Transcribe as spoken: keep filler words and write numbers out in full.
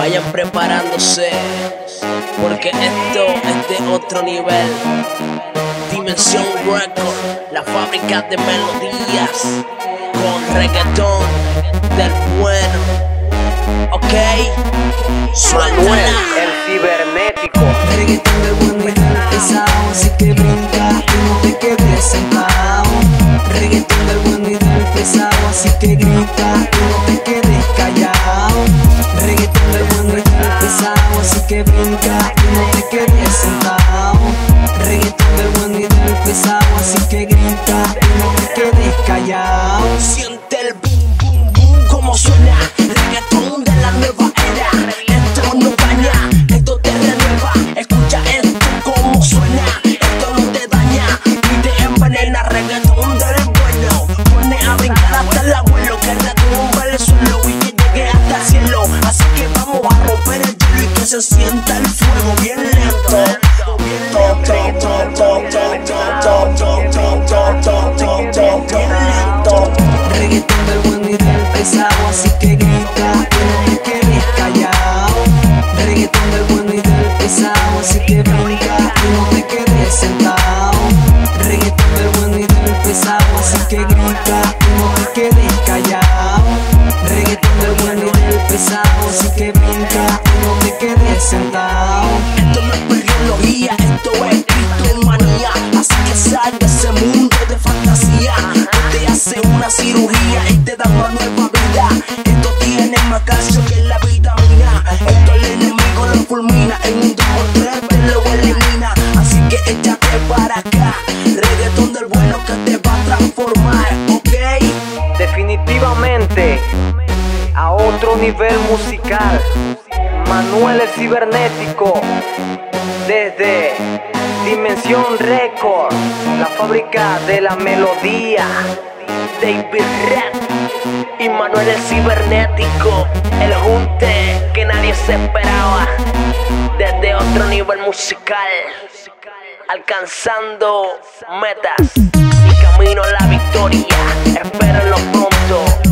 vayan preparándose, porque esto es de otro nivel. Dimensión Record, la fábrica de melodías, con reggaetón del bueno. Ok, Manuel, el cibernético. Reggaetón del bueno y del pesado, así que brinca y no te quedes sentado. Reggaetón del bueno y del pesado, así que grita y no te quedes callado. Reggaetón del bueno y del pesado, así que brinca y no te quedes sentado. Reggaetón del bueno y del pesado, así que grita y no te quedes callado. Siente el boom, boom, boom, como suena. Reggaetón de la nueva era. Esto no daña, esto te renueva. Escucha esto como suena. Esto no te daña ni te envenena. Reggaetón del bueno, pone a brincar hasta el abuelo, que retumba el suelo y que llegue hasta el cielo. Así que vamos a romper el hielo y que se sienta el fuego bien lento. Reggaetón del bueno y del pesado, así que grita y no te quedes callado. Reggaetón del bueno y del pesado, así que brinca y no te quedes sentado. Reggaetón del bueno y del pesado, así que grita y no te quedes callado. Reggaetón del bueno y del pesado, así que brinca y no te quedes sentado. Esto no es biología, esto es criptomanía. Así que sal de ese mundo de fantasía. Que te hace una cirugía y te da una nueva vida. Esto tiene más calcio que la vitamina. Esto el enemigo lo fulmina, en un dos por tres te lo elimina. Así que échate para acá. Reggaetón del bueno que te va a transformar, ok. Definitivamente a otro nivel musical. Manuel el cibernético, desde Dimensión Record, la fábrica de la melodía. David Rap y Manuel el cibernético, el junte que nadie se esperaba. Desde otro nivel musical, alcanzando metas y camino a la victoria. Espérenlo pronto.